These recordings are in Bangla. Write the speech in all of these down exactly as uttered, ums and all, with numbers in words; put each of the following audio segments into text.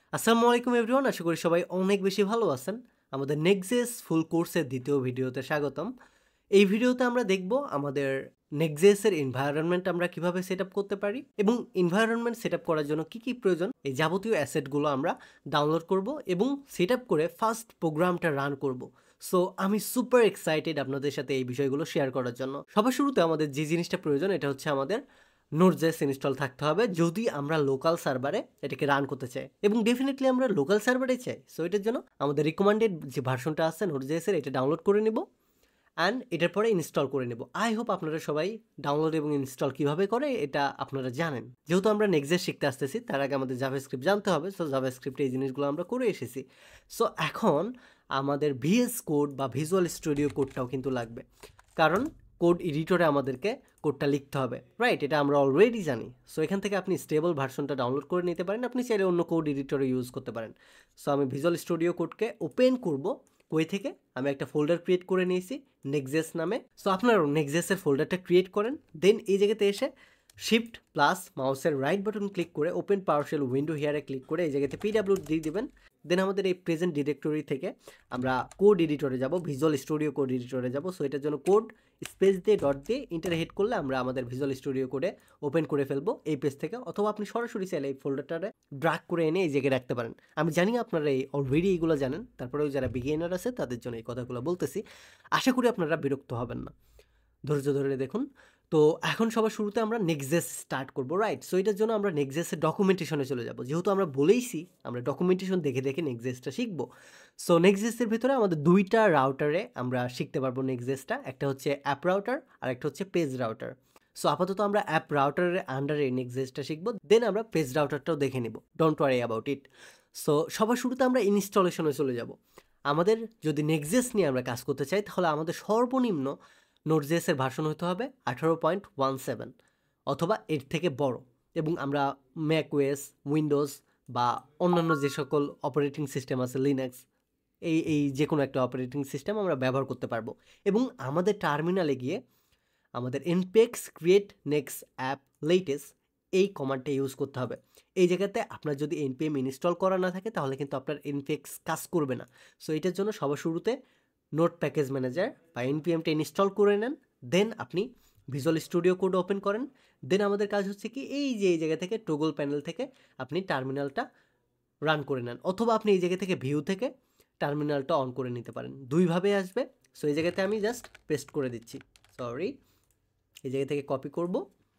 আসসালামু আলাইকুম এভরিওয়ান, আশা করি সবাই অনেক বেশি ভালো আছেন। আমাদের নেক্সট ফুল কোর্সের দ্বিতীয় ভিডিওতে স্বাগতম। এই ভিডিওতে আমরা দেখব আমাদের নেক্সট-এর এনভায়রনমেন্ট আমরা কিভাবে সেট আপ করতে পারি এবং এনভায়রনমেন্ট সেট আপ করার জন্য কি কি প্রয়োজন, এই যাবতীয় অ্যাসেটগুলো আমরা ডাউনলোড করব এবং সেট আপ করে ফার্স্ট প্রোগ্রামটা রান করব। সো আমি সুপার এক্সাইটেড আপনাদের সাথে এই বিষয়গুলো শেয়ার করার জন্য। সবার শুরুতে আমাদের যে জিনিসটা প্রয়োজন এটা হচ্ছে আমাদের নোড.জেএস ইনস্টল থাকতে হবে যদি আমরা লোকাল সার্ভারে এটাকে রান করতে চাই, এবং ডেফিনেটলি আমরা লোকাল সার্ভারে চাই। সো এটার জন্য আমাদের রিকমেন্ডেড যে ভার্সনটা আছে নোড.জেএসের, এটা ডাউনলোড করে নিব অ্যান্ড এটার পরে ইনস্টল করে নেব। আই হোপ আপনারা সবাই ডাউনলোড এবং ইনস্টল কিভাবে করে এটা আপনারা জানেন। যেহেতু আমরা নেক্সট শিখতে আসতেছি, তার আগে আমাদের জাভাস্ক্রিপ্ট জানতে হবে। সো জাভাস্ক্রিপ্টে এই জিনিসগুলো আমরা করে এসেছি। সো এখন আমাদের ভিএস কোড বা ভিজুয়াল স্টুডিও কোডটাও কিন্তু লাগবে, কারণ কোড এডিটরে আমাদেরকে কোডটা লিখতে হবে, রাইট? এটা আমরা অলরেডি জানি। সো এখান থেকে আপনি স্টেবল ভার্সনটা ডাউনলোড করে নিতে পারেন। আপনি চাইলে অন্য কোড এডিটরে ইউজ করতে পারেন। সো আমি ভিজুয়াল স্টুডিও কোডকে ওপেন করব। কই থেকে আমি একটা ফোল্ডার ক্রিয়েট করে নিয়েছি নেক্সট নামে। সো আপনারা নেক্সটের ফোল্ডারটা ক্রিয়েট করেন, দেন এই জায়গাতে এসে শিফট প্লাস মাউসের রাইট বাটন ক্লিক করে ওপেন পাওয়ারশেল উইন্ডো হিয়ারে ক্লিক করে এই জায়গাতে পিডাব্লিউ দিয়ে দিবেন। দেন আমাদের এই প্রেজেন্ট ডিরেক্টরি থেকে আমরা কোড এডিটরে যাব, ভিজুয়াল স্টুডিও কোড এডিটরে যাব। সো এটার জন্য কোড স্পেস দিয়ে ডট দিয়ে ইন্টার হিট করলে আমরা আমাদের ভিজুয়াল স্টুডিও কোডে ওপেন করে ফেলবো এই পেজ থেকে, অথবা আপনি সরাসরি চাইলে এই ফোল্ডারটারে ড্রাগ করে এনে এই জায়গায় রাখতে পারেন। আমি জানি আপনারা এই অলরেডি এইগুলো জানেন, তারপরেও যারা বিগিনার আছে তাদের জন্য এই কথাগুলো বলতেছি। আশা করি আপনারা বিরক্ত হবেন না, ধৈর্য ধরে দেখুন। তো এখন সবার শুরুতে আমরা নেক্সট স্টার্ট করবো, রাইট? সো এটার জন্য আমরা নেক্সটের ডকুমেন্টেশনে চলে যাব। যেহেতু আমরা বলেইছি আমরা ডকুমেন্টেশন দেখে দেখে নেক্সটটা শিখবো। সো নেক্সটের ভিতরে আমাদের দুইটা রাউটারে আমরা শিখতে পারবো নেক্সটটা। একটা হচ্ছে অ্যাপ রাউটার আর একটা হচ্ছে পেজ রাউটার। সো আপাতত আমরা অ্যাপ রাউটারের আন্ডারে নেক্সটটা শিখবো, দেন আমরা পেজ রাউটারটাও দেখে নিব। Don't worry about it. So সবার শুরুতে আমরা ইনস্টলেশনে চলে যাব। আমাদের যদি নেক্সট নিয়ে আমরা কাজ করতে চাই, তাহলে আমাদের সর্বনিম্ন নোড.জেএসের ভার্সন হতে হবে আঠারো পয়েন্ট ওয়ান সেভেন অথবা এর থেকে বড়, এবং আমরা ম্যাকওয়েস, উইন্ডোজ বা অন্যান্য যে সকল অপারেটিং সিস্টেম আছে, লিনাক্স, এই এই যে কোনো একটা অপারেটিং সিস্টেম আমরা ব্যবহার করতে পারবো। এবং আমাদের টার্মিনালে গিয়ে আমাদের NPX create next app latest এই কমান্ডটা ইউজ করতে হবে। এই জায়গাতে আপনার যদি এনপিএম ইনস্টল করা না থাকে তাহলে কিন্তু আপনার এনপিএক্স কাজ করবে না। সো এটার জন্য সবার শুরুতে নোট প্যাকেজ ম্যানেজার বা এনপিএমটা ইনস্টল করে নেন, দেন আপনি ভিজুয়াল স্টুডিও কোড ওপেন করেন। দেন আমাদের কাজ হচ্ছে কি, এই যে এই জায়গা থেকে টগল প্যানেল থেকে আপনি টার্মিনালটা রান করে নেন, অথবা আপনি এই জায়গা থেকে ভিউ থেকে টার্মিনালটা অন করে নিতে পারেন। দুইভাবে আসবে। সো এই জায়গাতে আমি জাস্ট পেস্ট করে দিচ্ছি, সরি, এই জায়গা থেকে কপি করব,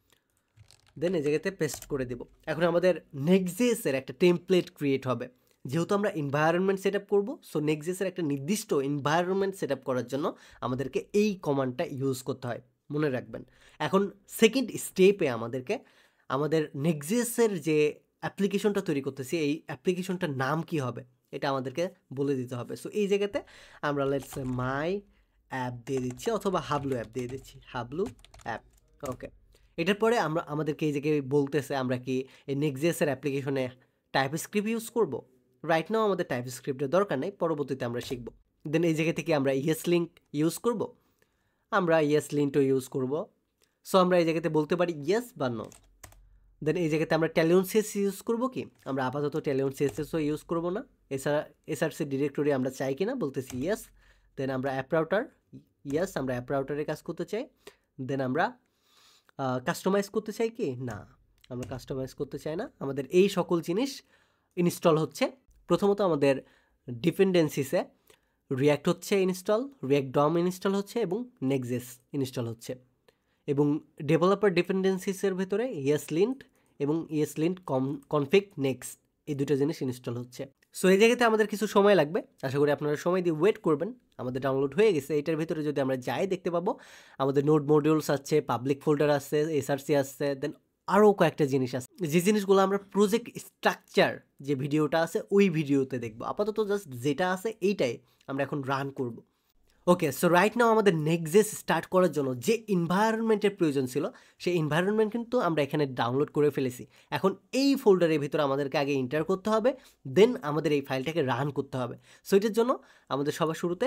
দেন এই জায়গাতে পেস্ট করে দেব। এখন আমাদের নেক্সট-জেএসের একটা টেমপ্লেট ক্রিয়েট হবে। যেহেতু আমরা এনভায়রনমেন্ট সেট আপ করবো, সো নেক্সট-জেএসের একটা নির্দিষ্ট এনভায়রনমেন্ট সেট আপ করার জন্য আমাদেরকে এই কমান্ডটা ইউজ করতে হয়, মনে রাখবেন। এখন সেকেন্ড স্টেপে আমাদেরকে আমাদের নেক্সট-জেএসের যে অ্যাপ্লিকেশনটা তৈরি করতেছি, এই অ্যাপ্লিকেশনটার নাম কি হবে এটা আমাদেরকে বলে দিতে হবে। সো এই জায়গাতে আমরা লেটস সে মাই অ্যাপ দিয়ে দিচ্ছি, অথবা হাবলু অ্যাপ দিয়ে দিচ্ছি, হাবলু অ্যাপ। ওকে, এটার পরে আমরা আমাদেরকে এই জায়গায় বলতেছে আমরা কি এই নেক্সট-জেএসের অ্যাপ্লিকেশনে টাইপ স্ক্রিপ্ট ইউজ করব। রাইট নাও আমাদের টাইপ স্ক্রিপ্টের দরকার নেই, পরবর্তীতে আমরা শিখব। দেন এই জায়গা থেকে আমরা ইয়েস লিঙ্ক ইউজ করব, আমরা ইয়েস লিঙ্কও ইউজ করব। সো আমরা এই জায়গাতে বলতে পারি ইয়েস বা নো। দেন এই জায়গাতে আমরা ট্যালিয়ন সিএসএস ইউজ করব কি, আমরা আপাতত ট্যালিয়ন সিএসএসও ইউজ করব না। এছাড়া এসআরসি ডিরেক্টরি আমরা চাই কিনা, বলতেছি ইয়েস। দেন আমরা অ্যাপ রাউটার, ইয়েস, আমরা অ্যাপ রাউটারে কাজ করতে চাই। দেন আমরা কাস্টমাইজ করতে চাই কি, না, আমরা কাস্টমাইজ করতে চাই না। আমাদের এই সকল জিনিস ইনস্টল হচ্ছে। প্রথমত আমাদের ডিপেন্ডেন্সিসে রিয়াক্ট হচ্ছে ইনস্টল, রিয়াক্ট ডম ইনস্টল হচ্ছে এবং নেক্সট-জেএস ইনস্টল হচ্ছে। এবং ডেভেলপার ডিপেন্ডেন্সিসের ভেতরে ইয়েসলিন্ট এবং ইয়েসলিন্ট কম কনফিগ নেক্সট, এই দুটো জিনিস ইনস্টল হচ্ছে। সো এই জায়গাতে আমাদের কিছু সময় লাগবে, আশা করি আপনারা সময় দিয়ে ওয়েট করবেন। আমাদের ডাউনলোড হয়ে গেছে। এটার ভিতরে যদি আমরা যাই দেখতে পাবো আমাদের নোড মডিউলস আছে, পাবলিক ফোল্ডার আছে, এসআরসি আছে, দেন আরও কয়েকটা জিনিস আছে, যে জিনিসগুলো আমরা প্রজেক্ট স্ট্রাকচার যে ভিডিওটা আছে ওই ভিডিওতে দেখবো। আপাতত জাস্ট যেটা আছে এইটাই আমরা এখন রান করব। ওকে, সো রাইট নাও আমাদের নেক্সট-জেএস স্টার্ট করার জন্য যে এনভায়রনমেন্টের প্রয়োজন ছিল সেই এনভায়রনমেন্ট কিন্তু আমরা এখানে ডাউনলোড করে ফেলেছি। এখন এই ফোল্ডারের ভিতরে আমাদেরকে আগে এন্টার করতে হবে, দেন আমাদের এই ফাইলটাকে রান করতে হবে। সো এটার জন্য আমাদের সবার শুরুতে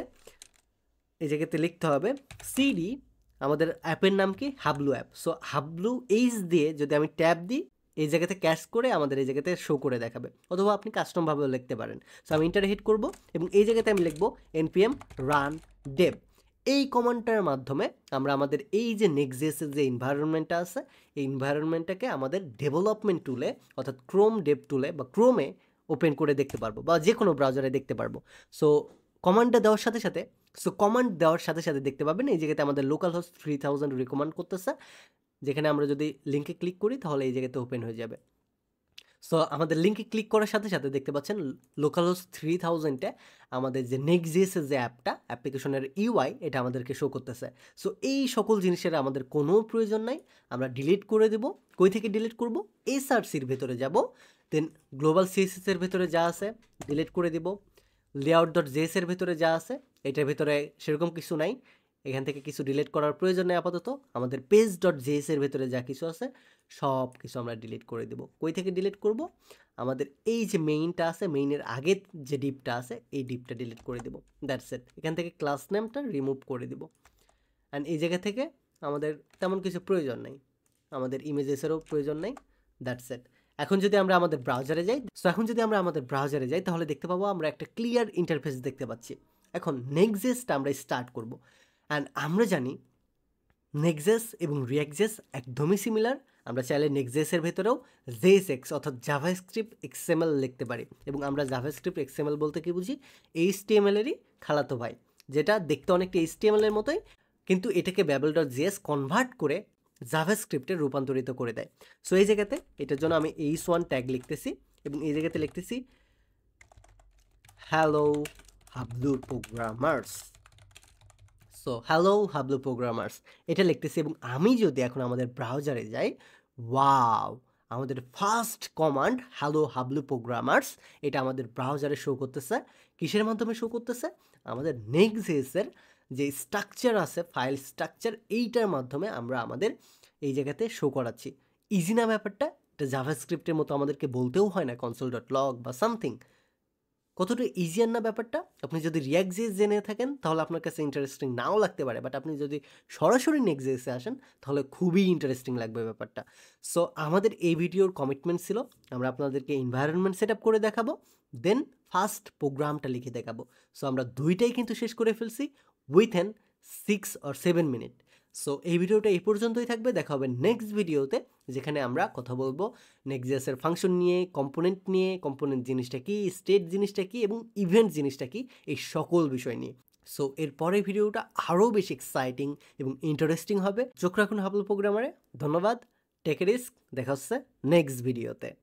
এই জায়গাতে লিখতে হবে সিডি, আমাদের অ্যাপের নাম কি, Hablu app. So Hablu H দিয়ে যদি আমি ট্যাব দিই, এই জায়গাতে ক্যাশ করে আমাদের এই জায়গাতে শো করে দেখাবে, অথবা আপনি কাস্টমভাবেও লিখতে পারেন। সো আমি ইন্টারে হিট করব এবং এই জায়গাতে আমি লিখবো npm run dev। এই কমান্ডটার মাধ্যমে আমরা আমাদের এই যে নেক্সট.js-এর যে এনভায়রনমেন্টটা আছে এই এনভায়রনমেন্টটাকে আমাদের ডেভেলপমেন্ট টুলে অর্থাৎ ক্রোম ডেভ টুলে বা ক্রোমে ওপেন করে দেখতে পারবো বা যে কোনো ব্রাউজারে দেখতে পারবো। সো কমান্ডটা দেওয়ার সাথে সাথে সো কমান্ড দেওয়ার সাথে সাথে দেখতে পাবেন এই জায়গাতে আমাদের localhost three thousand recommend করতেছে, যেখানে আমরা যদি লিঙ্কে ক্লিক করি তাহলে এই জায়গাতে ওপেন হয়ে যাবে। সো আমাদের লিঙ্কে ক্লিক করার সাথে সাথে দেখতে পাচ্ছেন লোকাল হোস্ট থ্রি থাউজেন্ডে আমাদের যে নেক্সট.js-এর যে অ্যাপটা অ্যাপ্লিকেশনের ইউআই এটা আমাদেরকে শো করতেছে। সো এই সকল জিনিসের আমাদের কোনো প্রয়োজন নাই, আমরা ডিলিট করে দেব। কই থেকে ডিলিট করব? এসআরসির ভেতরে যাব, দেন গ্লোবাল সিএসএস এর ভেতরে যা আছে ডিলিট করে দিব। লেআউট ডট জেএস এর ভেতরে যা আছে এটার ভেতরে সেরকম কিছু নাই, এখান থেকে কিছু ডিলিট করার প্রয়োজন নেই আপাতত। আমাদের পেজ ডট জেএস এর ভেতরে যা কিছু আছে সব কিছু আমরা ডিলিট করে দেব। কই থেকে ডিলিট করব? আমাদের এই যে মেইনটা আছে মেইনের আগের যে ডিপটা আছে এই ডিপটা ডিলিট করে দেব। That's it. এখান থেকে ক্লাস নেমটা রিমুভ করে দেব। অ্যান্ড এই জায়গা থেকে আমাদের তেমন কিছু প্রয়োজন নেই, আমাদের ইমেজেসেরও প্রয়োজন নেই। That's it. এখন যদি আমরা আমাদের ব্রাউজারে যাই, সো এখন যদি আমরা আমাদের ব্রাউজারে যাই তাহলে দেখতে পাবো আমরা একটা ক্লিয়ার ইন্টারফেস দেখতে পাচ্ছি। এখন নেক্সট.js-টা আমরা স্টার্ট করব। অ্যান্ড আমরা জানি নেক্সট.js এবং রিঅ্যাক্ট.js একদমই সিমিলার। আমরা চাইলে নেক্সট.js-এর ভেতরেও জেএসএক্স অর্থাৎ জাভাস্ক্রিপ্ট এক্সএমএল লিখতে পারি, এবং আমরা জাভাস্ক্রিপ্ট এক্সএমএল বলতে কি বুঝি? এইচটিএমএল-এরই খালাতো ভাই, যেটা দেখতে অনেকটা এইচটিএমএল-এর মতোই, কিন্তু এটাকে ব্যাবল ডট জেএস কনভার্ট করে জাভাস্ক্রিপ্টে রূপান্তরিত করে দেয়। সো এই জায়গাতে এটার জন্য আমি এইচ ওয়ান ট্যাগ লিখতেছি এবং এই জায়গাতে লিখতেছি hello Hablu programmers. So hello Hablu programmers এটা লিখতেছি, এবং আমি যদি এখন আমাদের ব্রাউজারে যাই, ওয়াও, আমাদের first command hello Hablu programmers এটা আমাদের ব্রাউজারে শো করতেছে। কিসের মাধ্যমে শো করতেছে? আমাদের নেক্সট.js-এর যে স্ট্রাকচার আছে, ফাইল স্ট্রাকচার, এইটার মাধ্যমে আমরা আমাদের এই জায়গাতে শো করাচ্ছি। ইজি না ব্যাপারটা? এটা জাভাস্ক্রিপ্টের মতো আমাদেরকে বলতেও হয় না কনসোল ডট লগ বা সামথিং। কতটা ইজিয়ার না ব্যাপারটা? আপনি যদি রিঅ্যাক্ট.js জেনে থাকেন তাহলে আপনার কাছে ইন্টারেস্টিং নাও লাগতে পারে, বাট আপনি যদি সরাসরি নেক্সট.js-এ আসেন তাহলে খুবই ইন্টারেস্টিং লাগবে ব্যাপারটা। সো আমাদের এই ভিডিওর কমিটমেন্ট ছিল আমরা আপনাদেরকে এনভায়রনমেন্ট সেট আপ করে দেখাবো, দেন ফার্স্ট প্রোগ্রামটা লিখে দেখাবো। সো আমরা দুইটাই কিন্তু শেষ করে ফেলছি with an six or seven minute. So এই ভিডিওটা এই পর্যন্তই থাকবে, দেখা হবে নেক্সট ভিডিওতে, যেখানে আমরা কথা বলবো নেক্সট.js-এর ফাংশন নিয়ে, কম্পোনেন্ট নিয়ে, কম্পোনেন্ট জিনিসটা কি, স্টেট জিনিসটা কি এবং ইভেন্ট জিনিসটা কি, এই সকল বিষয় নিয়ে। সো এর পরের ভিডিওটা আরও বেশি এক্সাইটিং এবং ইন্টারেস্টিং হবে। চোখ রাখুন হাবলু প্রোগ্রামারে। ধন্যবাদ, টেক রিস্ক, দেখা হচ্ছে নেক্সট ভিডিওতে।